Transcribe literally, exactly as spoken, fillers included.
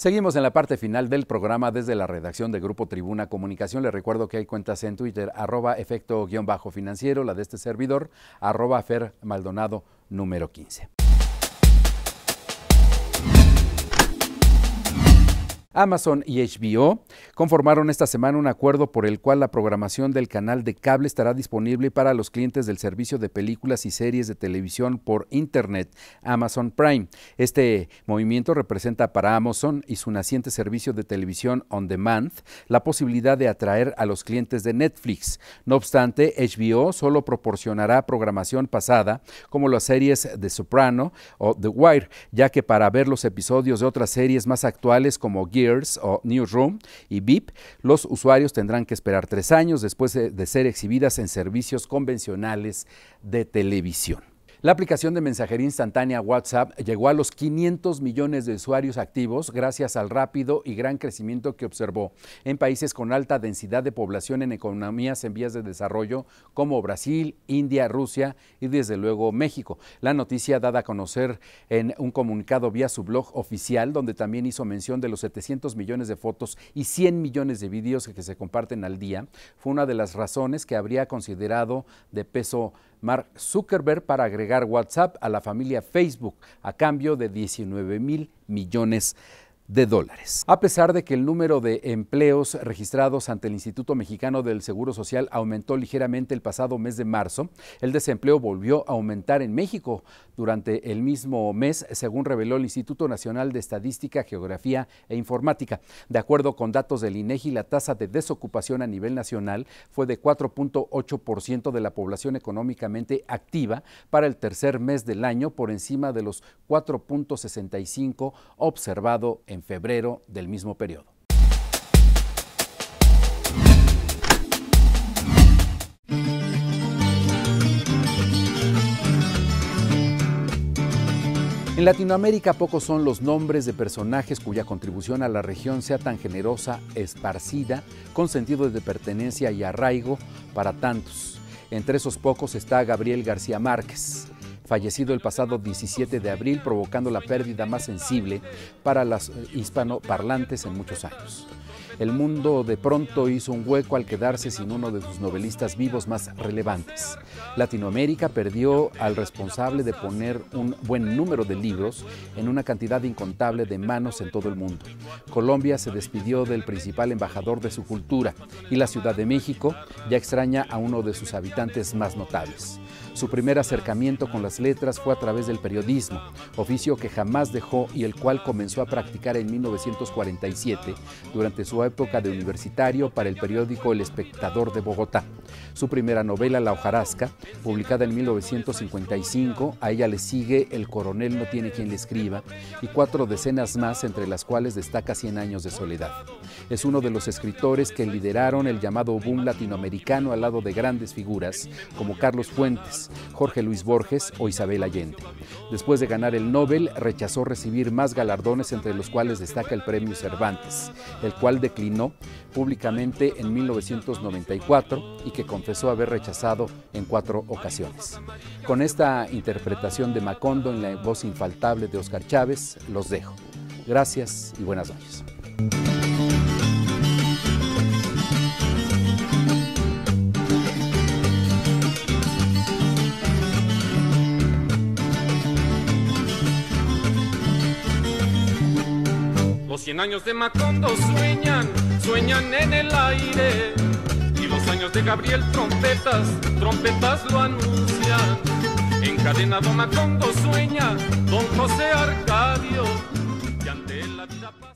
Seguimos en la parte final del programa desde la redacción de Grupo Tribuna Comunicación. Les recuerdo que hay cuentas en Twitter, arroba efecto-financiero, la de este servidor, arroba Fer Maldonado número quince. Amazon y H B O conformaron esta semana un acuerdo por el cual la programación del canal de cable estará disponible para los clientes del servicio de películas y series de televisión por Internet, Amazon Prime. Este movimiento representa para Amazon y su naciente servicio de televisión on demand la posibilidad de atraer a los clientes de Netflix. No obstante, H B O solo proporcionará programación pasada, como las series The Soprano o The Wire, ya que para ver los episodios de otras series más actuales como Gears o Newsroom y V I P, los usuarios tendrán que esperar tres años después de, de ser exhibidas en servicios convencionales de televisión. La aplicación de mensajería instantánea WhatsApp llegó a los quinientos millones de usuarios activos gracias al rápido y gran crecimiento que observó en países con alta densidad de población en economías en vías de desarrollo como Brasil, India, Rusia y desde luego México. La noticia dada a conocer en un comunicado vía su blog oficial, donde también hizo mención de los setecientos millones de fotos y cien millones de vídeos que se comparten al día, fue una de las razones que habría considerado de peso Mark Zuckerberg para agregar WhatsApp a la familia Facebook a cambio de diecinueve mil millones de dólares. A pesar de que el número de empleos registrados ante el Instituto Mexicano del Seguro Social aumentó ligeramente el pasado mes de marzo, el desempleo volvió a aumentar en México durante el mismo mes, según reveló el Instituto Nacional de Estadística, Geografía e Informática. De acuerdo con datos del INEGI, la tasa de desocupación a nivel nacional fue de cuatro punto ocho por ciento de la población económicamente activa para el tercer mes del año, por encima de los cuatro punto sesenta y cinco observado en febrero del mismo periodo. En Latinoamérica pocos son los nombres de personajes cuya contribución a la región sea tan generosa, esparcida, con sentido de pertenencia y arraigo para tantos. Entre esos pocos está Gabriel García Márquez, fallecido el pasado diecisiete de abril, provocando la pérdida más sensible para los hispanoparlantes en muchos años. El mundo de pronto hizo un hueco al quedarse sin uno de sus novelistas vivos más relevantes. Latinoamérica perdió al responsable de poner un buen número de libros en una cantidad incontable de manos en todo el mundo. Colombia se despidió del principal embajador de su cultura y la Ciudad de México ya extraña a uno de sus habitantes más notables. Su primer acercamiento con las letras fue a través del periodismo, oficio que jamás dejó y el cual comenzó a practicar en mil novecientos cuarenta y siete, durante su época de universitario para el periódico El Espectador de Bogotá. Su primera novela, La hojarasca, publicada en mil novecientos cincuenta y cinco, a ella le sigue El coronel no tiene quien le escriba y cuatro decenas más, entre las cuales destaca Cien años de soledad. Es uno de los escritores que lideraron el llamado boom latinoamericano al lado de grandes figuras como Carlos Fuentes, Jorge Luis Borges o Isabel Allende. Después de ganar el Nobel, rechazó recibir más galardones, entre los cuales destaca el Premio Cervantes, el cual declinó públicamente en mil novecientos noventa y cuatro y que confesó haber rechazado en cuatro ocasiones. Con esta interpretación de Macondo en la voz infaltable de Óscar Chávez, los dejo. Gracias y buenas noches. Los cien años de Macondo sueñan, sueñan en el aire. Y los años de Gabriel trompetas, trompetas lo anuncian. Encadenado Macondo sueña, don José Arcadio, que ante la vida pasa.